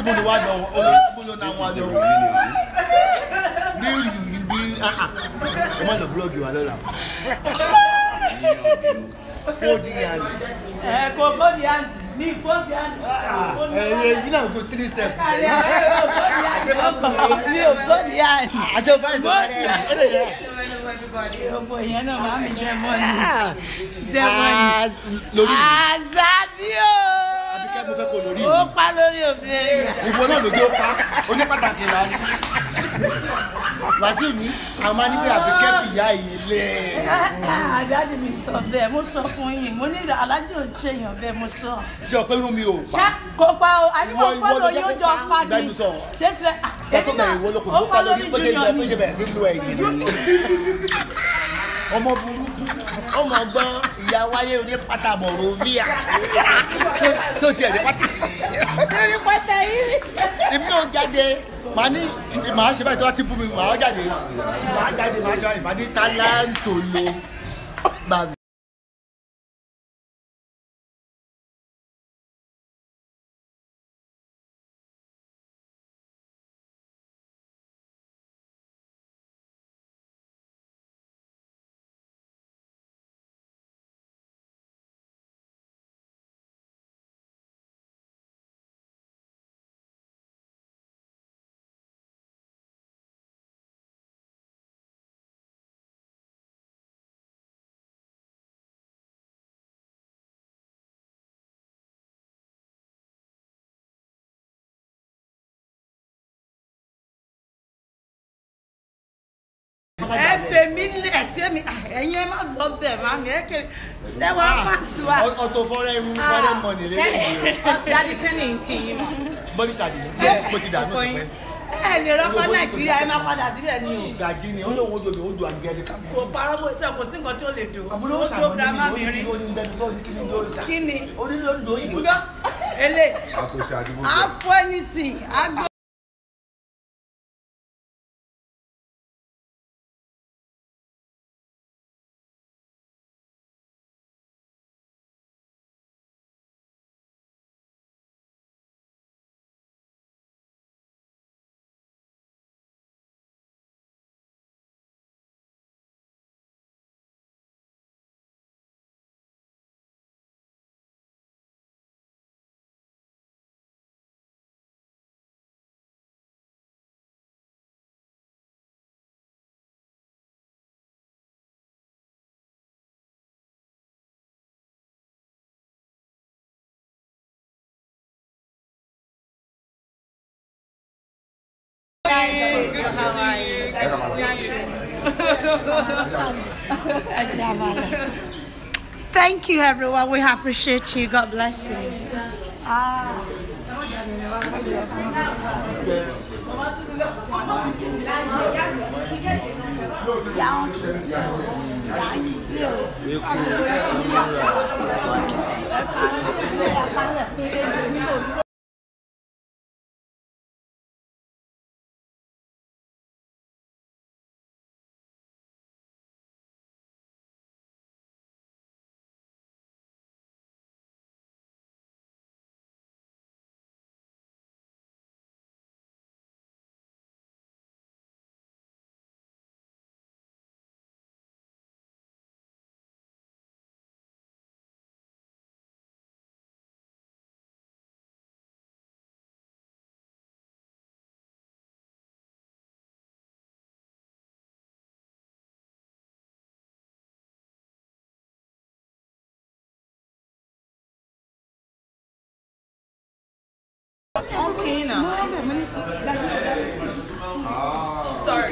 Bolo wa lọ, Bolo na wa lọ. Ẹ má lọ búlọ́ọ̀gì wa lọ́la. Fóòdì yàrá. Kò fóòdì àǹtí. Mi fóòdì àǹtí. You know go 3 steps. Mi ò fóòdì àǹtí. Àṣẹ òfin àìsàn bá rẹ̀ ẹ̀. Ọmọ ìyẹn náà máa ń jẹ mọ́ni. Lórí. Àzàbí o. Àbíkẹ́ mo fẹ́ kó lórí mi. Ó pa lórí obìnrin. Ìbò náà ló dé ó pa. Oní pàtàkì là ní. Wàsíù ní àwọn máa ní pé Àbíkẹ́ fìyà yìí lẹ̀. Àdájì mi sọ bẹ́ẹ̀, mo sọ fún yín, mo ní alájì ò ṣe èèyàn bẹ́ẹ̀ mo sọ. Ṣé ọ̀pẹ́ inú mi ò pa? Ṣé kò pa o? Àníwọ̀ fọ́lọ̀ yóò jọ pa ni. Ṣé sílẹ̀ Ẹ̀tọ́ bẹ̀rẹ̀ ìwọ lóko ló pa lórí bó ṣe bẹ̀rẹ̀ sí lu ẹ̀yìn. Ọmọ burúkú, ọmọ ọgbọ́n ìyá wáyé orí pátá Monrovia. Tí o tiẹ̀ ní pátá. Lórí pátá yìí. Èmi náà jáde, màá ṣe báyìí tí wọ́n ti bú mi, màá jáde. Màá jáde, màá ṣe báyìí, màá ní tálántò lo. Ẹ fẹ́ mi lẹ̀ ṣé mi ẹ̀yin má lọ bẹ̀ má mi ẹ kéré ṣé wọ́n fà sí wa. Ọ̀tọ̀ fọ́rẹ́ mọ̀nì lélẹ́yìn. Dádì kẹ́ni kì í. Bọ́lí ṣàdé, mo ti dànù ti pẹ́. Ẹ lè rọ́pọ̀ Nàìjíríà ẹ máa padà síbẹ̀ ni o. Gàjí ni ó lóun ojú odò àgẹ́lẹ́ ká. Kò parọ́ bó ṣe kò sí nǹkan tí ó lè dùn. Àbúrò Ó tó girama mi rí. Kí ni? Gbọ́ ele. Afọ anything. Agbo. How are you? Thank you, everyone. We appreciate you. God bless you. Okay, now. Sorry.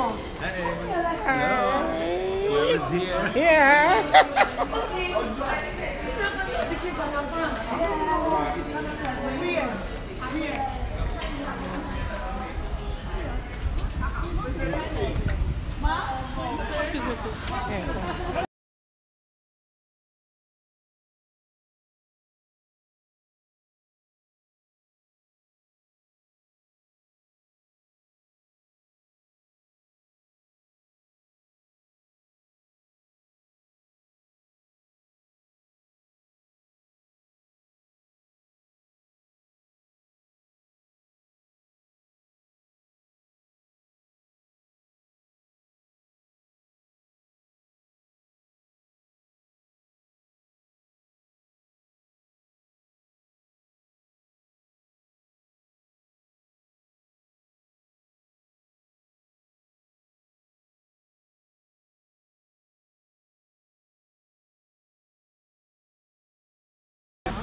Excuse me, please.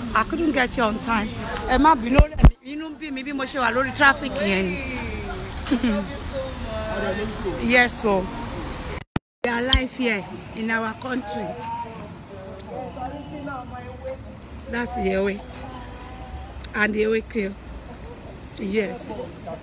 I couldn't get you on time. Má bínú inú bí mi bí mo ṣe wà lórí traffic yẹn. Yes, so we are live here in our country. That's the Ewe. And the Ewe Crew. Yes.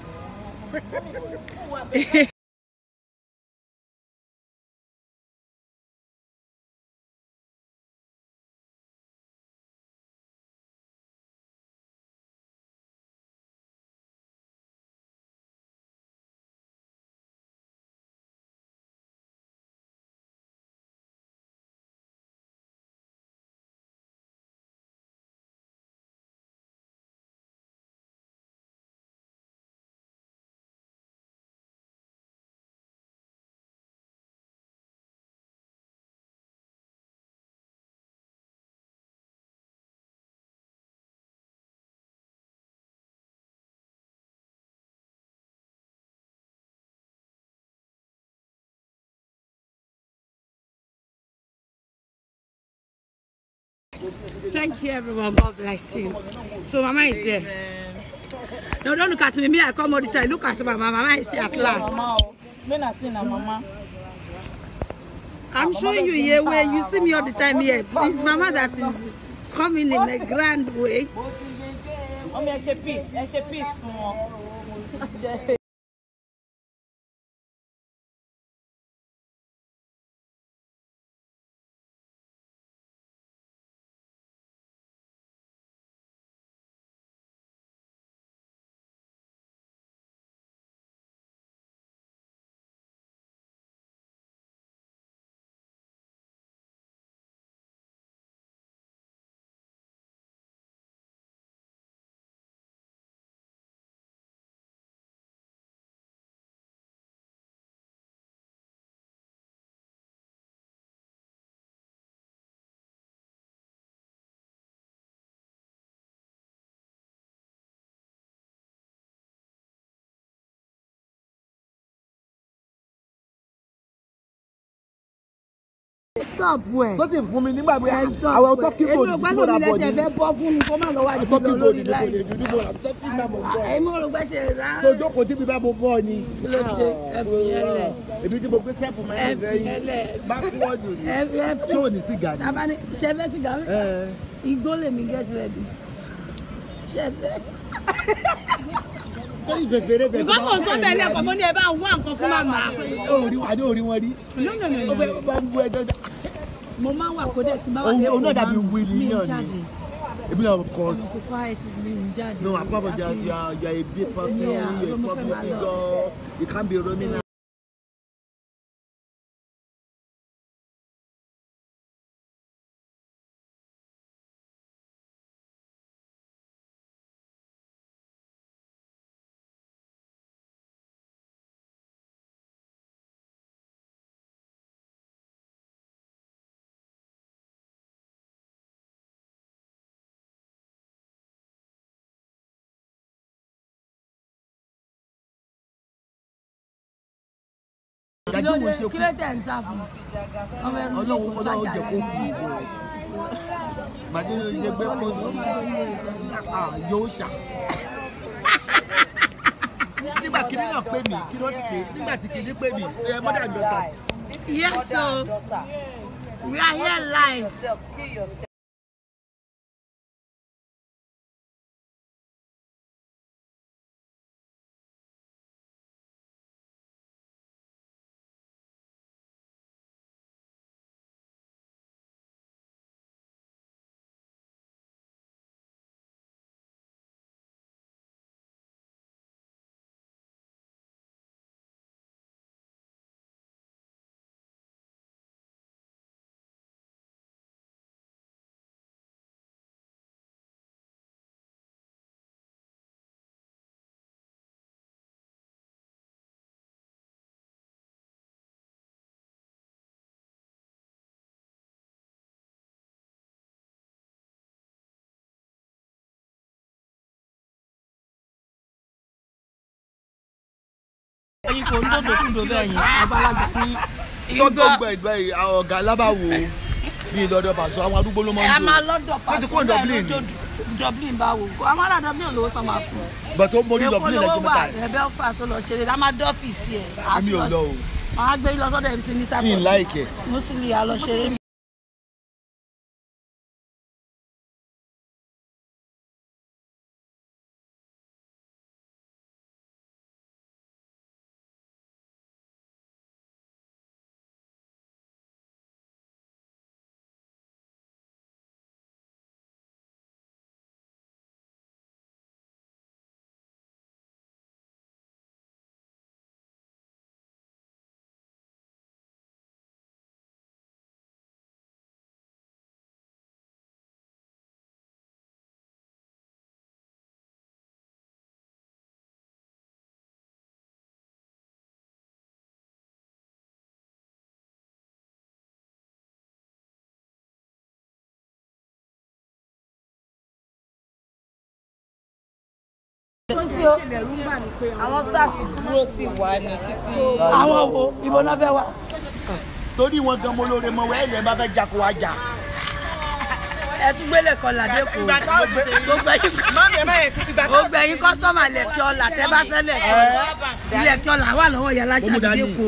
Thank you, everyone. God bless you. So, Mama is there. No, don't look at me. Me, I come all the time. Look at Mama. Mama is here at last. Mama. I'm showing you here where you see me all the time here. It's Mama that is coming in a grand way. Stop where? Tó sì fún mi nígbà pé àwọn tó kíkò ní ìdìbò náà bọ̀ ní. Tó jókòó tí mi bá mo bọ̀ ni. Èmi tí mo gbé step mẹ́rin sẹ́yìn. Bákúwọ́dù ni. Ṣé ò ní sìgá ni? Ṣé fẹ́ sìgá mi? Igbó lèmi get ready. Ṣé fẹ́? Ìgbà kò tó bẹ̀rẹ̀ ẹ̀kọ́ mo ní ẹ bá ń wá nǹkan fún màmá. Orí wọn rí. No. Mo máa ń wà kó dẹ̀ tí bá wà lẹ́kọ̀ọ́. Òun náà dàbí wíìlì náà ni. Ebi na of course. No, apart from that, you are a big person, you are a public figure, you can't be roaming out. Kí ló tẹ̀ ń sá fún? Ọlọ́run jẹ́ kó kú ìbò rẹ̀. Màdé ló ṣe gbé pósí. Yóò ṣà. Nígbà kìíní náà pè mí, kí ló ti pè? Nígbà tí kìíní pè mí, mother and daughter. Yes, so we are here live. Ẹ̀yin kò ń dòdò bẹ́ẹ̀ yẹn, àgbàlagbà ní. Ìgbà ọ̀gá alábàwò. bí lọ́dọ̀ Paso àwọn arúgbó ló máa ń lò. ẹ máa lọ́dọ̀ Paso. ṣé ti kó Dublin ni. Dublin báwo àwọn ará Dublin lówó tán máa fún. but ó mórí Dublin lẹ́jọ́ mẹ́ta. ẹ Belfast lọ ṣeré la máa dọ́fíìsì ẹ̀. èmi ò lọ o. màá gbé lọ sọ́dọ̀ MC ní sábà. mi ì láìkẹ́. Musili a lọ ṣeré. àwọn SARS dúró tì wá ní títí. àwọn wo ibo náà fẹ́ wá. torí wọn gan mo lóore mọ wẹ́ẹ́ yẹn bá fẹ́ jà kó wá jà. ẹ tún gbélé kan làdé kù. gbogbo ẹ̀yin kọ́sọ́mà lẹ̀kí ọ̀la tẹ́ bá fẹ́ lẹ̀kí ọ̀la wà lọ́wọ́ yàrá ṣàdédé kù.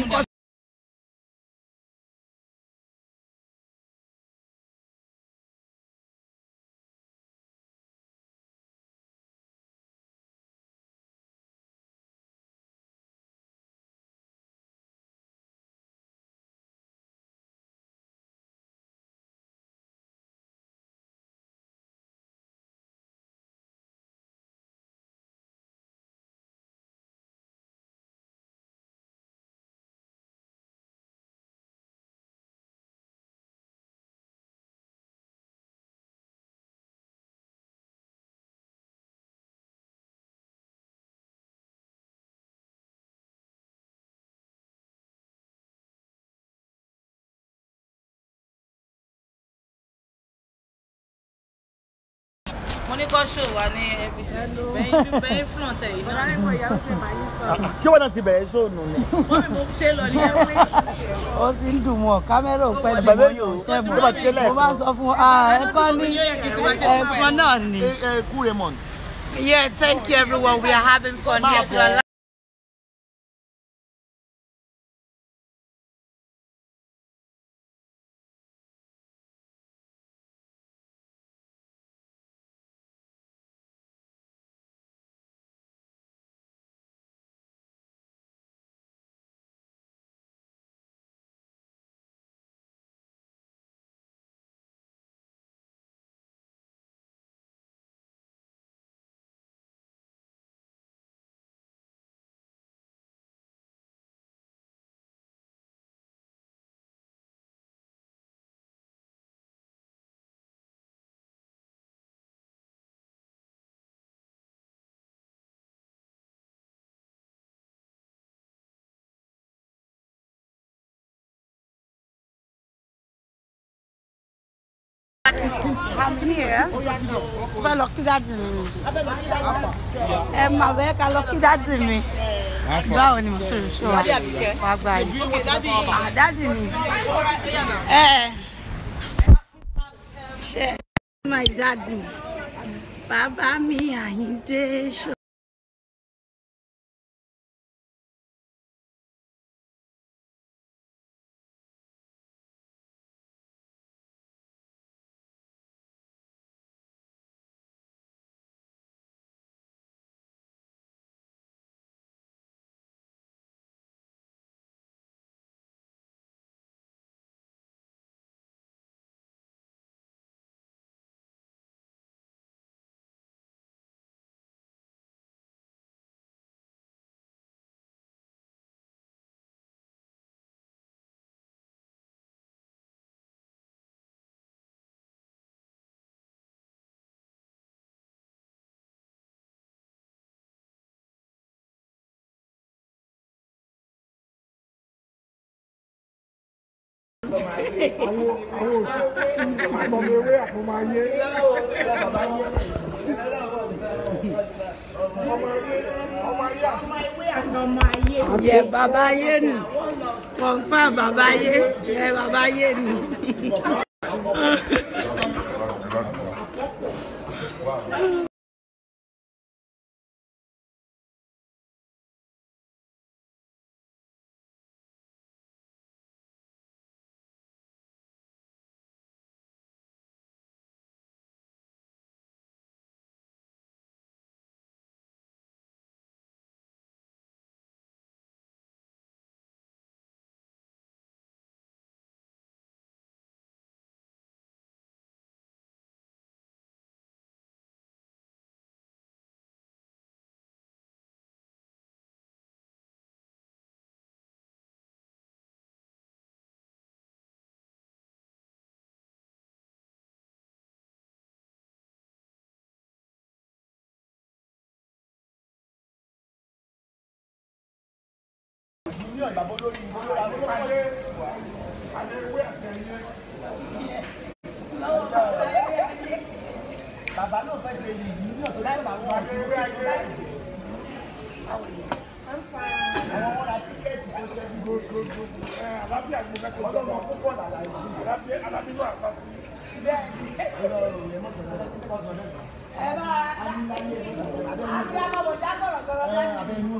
mo ní kó ṣò wá ní everything bẹ́ẹ̀ front ẹ̀ yìí náà. ṣé wọn náà ti bẹ̀rẹ̀ sóònù ni. wọ́n mi mo ṣe lọ ní ẹ̀wọ̀n. ó ti ń dùn mọ́ kámẹ́rà ò pẹ́ dùn mọ́ yóò pẹ́ mọ́. mo bá sọ fún ẹ̀kọ́ ní ẹ̀kọ́ náà ni. Cool Raymond. Yeah, thank you everyone. We are having fun here. I'm here. But lucky daddy me. My work I lucky daddy me. Báwo ni mo ṣe ṣe wá? Wá gba yìí. Daddy me. Ṣé my daddy. Bàbá mi Àyìndé ṣe. Yeah, Baba Yen. Confirm Baba Yen. Yeah, Baba Yen. Bàbá náà fẹ́ ṣe ìlú ní ọ̀tọ̀ láì máa wọ́n àti ìwé ayé láì jẹ́. Àwọn wọn ra tíkẹ́ẹ̀tì tó ṣe ní gbogbo. Alábíà ni mo fẹ́ kó sọ. Ọlọ́run púpọ̀ làlá ìlú. Alábínú àṣà sí. Bẹ́ẹ̀ ni. Ọlọ́run yẹn mọ̀ pẹ̀lú ọdún tó sọ náà. Ẹ bá àti àwọn ọjà gbọ̀rọ̀gbọ̀rọ̀ bẹ́ẹ̀.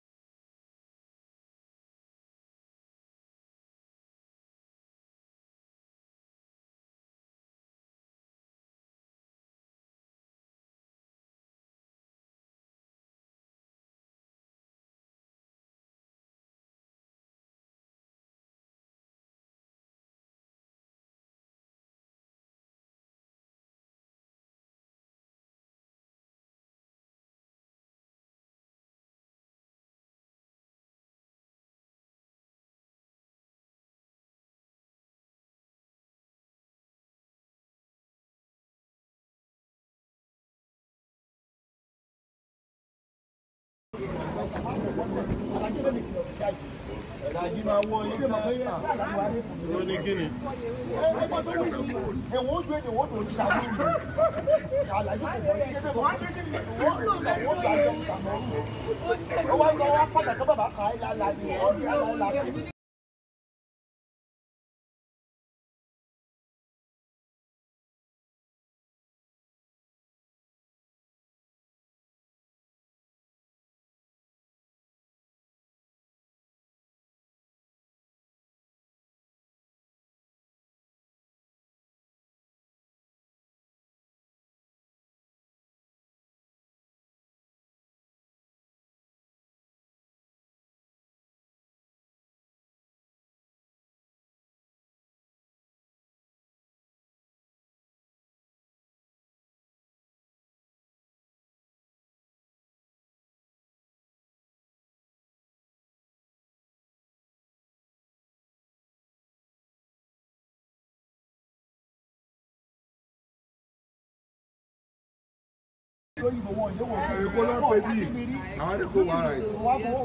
Èkó ló pè bí àwọn Èkó wà rà yìí.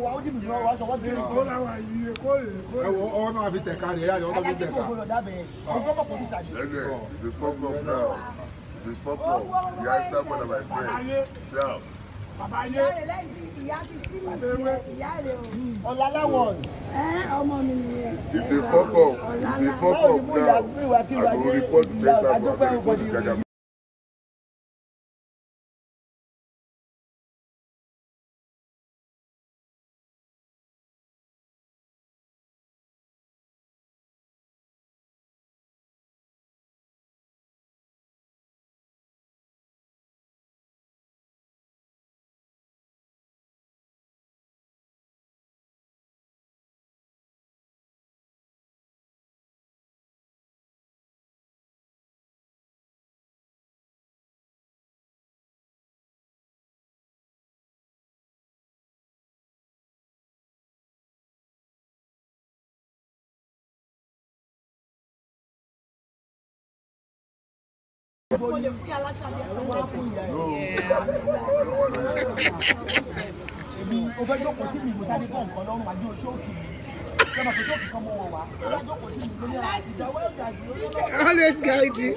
Ẹ̀wọ̀ ọwọ́ náà fi tẹ̀ka rẹ̀ yára ọwọ́ fi tẹ̀ka. The fuck up now. The fuck up. The answer one of my friends. Yeah. If they fuck up now, I will report to them. Always guiding.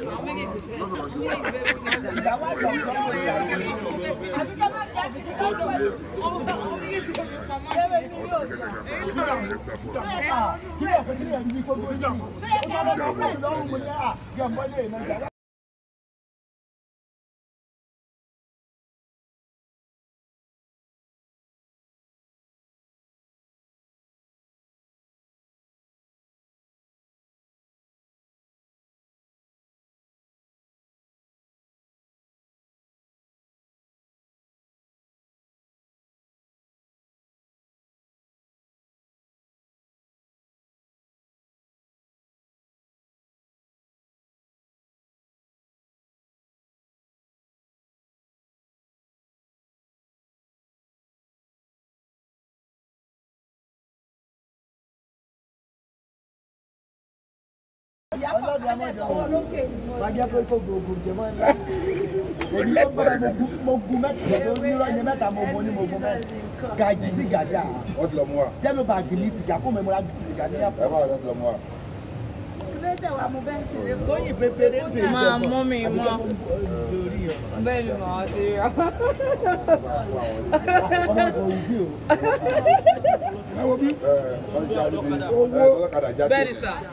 Ọlọ́dún amọ̀jọ̀ máa jẹ́ pé kó gbogbo jẹ mọ́ ńlá. Èmi ló gbọ́dọ̀ mo gun mẹ́ta tó ní ìrọ̀lẹ́ mẹ́ta mo gun mẹ́ta. Gàjí sí gàjà. Wọ́n ti lọ mú wa. Jẹ́nu bàgì ní sìgá fún mi mo ra sìgá ní àpò. Ẹ bá wà ti lọ mú wa. Tóyìn pépéré ń bèèrè. Máa mú mi mọ́. Bẹ́ẹ̀ ni màá ti rí. Ọmọ kò wù sí o. Ẹ wo bí? Owó bẹ́ẹ̀ ni sà.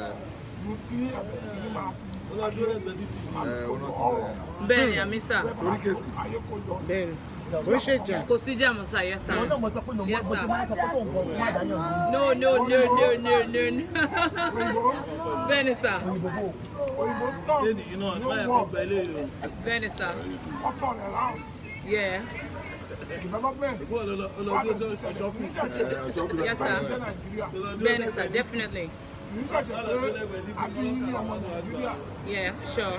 Bẹ́ẹ̀ ni àmì sà. Torí kèsì. Bẹ́ẹ̀ ni. Ó ṣe jà. Kò sí jàmù sà, yes sir. Yes sir. No. Bẹ́ẹ̀ ni sà. Bẹ́ẹ̀ ni sà. Yeah. Yes sir. Bẹ́ẹ̀ ni sà, definitely. Yeah, sure.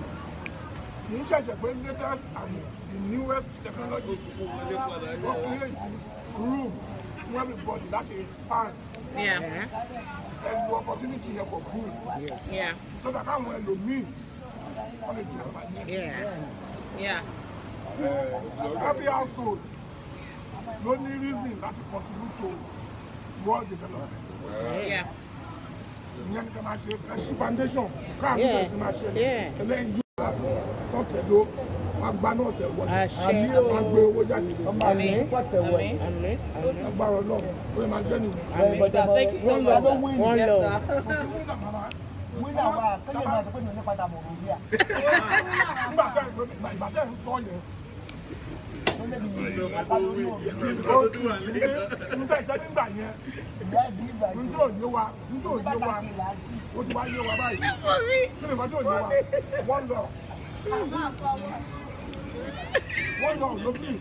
The newest technologies will create room for everybody that will expand. Yeah. And the opportunity here for good. Yes. Yeah. So that I will me. Yeah. Yeah. Every household, no need reason that to contribute to world development. Yeah. Foundation. Thank you so much. One love. One love, look me.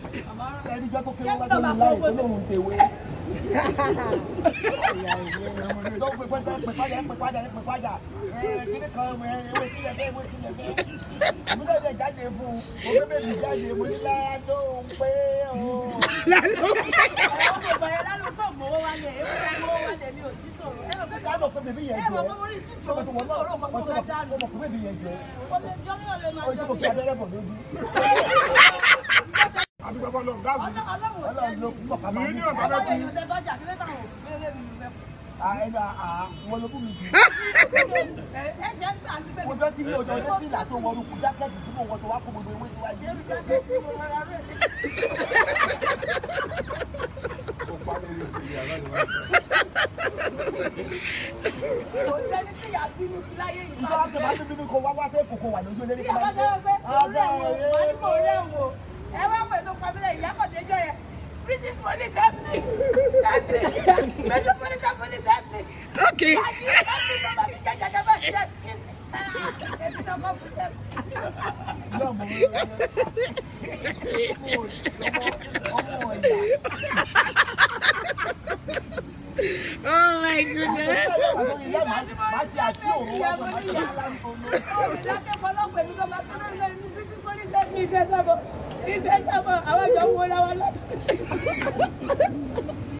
British police help me. Metropolitan police help me. Okay. Oh my goodness. Àwọn